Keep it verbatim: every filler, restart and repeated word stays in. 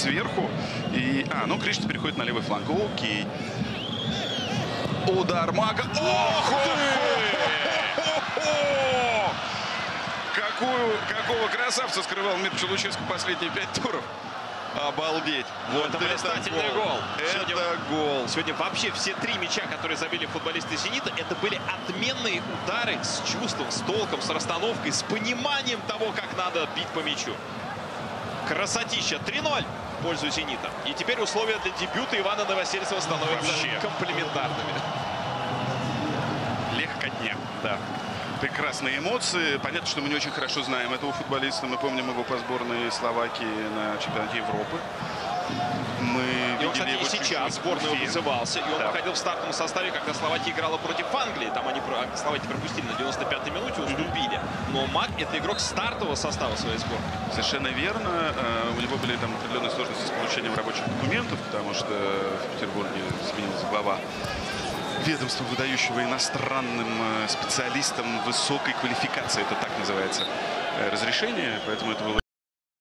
сверху. И, а, ну Кришна переходит на левый фланг. Окей. Удар Мага. Ох! Какую, какого красавца скрывал Мирча Луческу последние пять туров. Обалдеть. Вот это блистательный гол. гол. Это сегодня, гол. Сегодня вообще все три мяча, которые забили футболисты «Зенита», это были отменные удары с чувством, с толком, с расстановкой, с пониманием того, как надо бить по мячу. Красотища. три ноль в пользу «Зенита». И теперь условия для дебюта Ивана Новосельцева становятся вообще комплементарными. Легкотня. Да. Прекрасные эмоции. Понятно, что мы не очень хорошо знаем этого футболиста. Мы помним его по сборной Словакии на чемпионате Европы. Мы и он, кстати, и сейчас в сборную вызывался. И он да. выходил в стартовом составе, когда Словакия играла против Англии. Там они Словакию пропустили на девяносто пятой минуте, уступили. Но Маг — это игрок стартового состава своей сборной. Совершенно верно. У него были там определенные сложности с получением рабочих документов, потому что в Петербурге сменился глава ведомства, выдающего иностранным специалистам высокой квалификации. Это так называется разрешение. Поэтому это было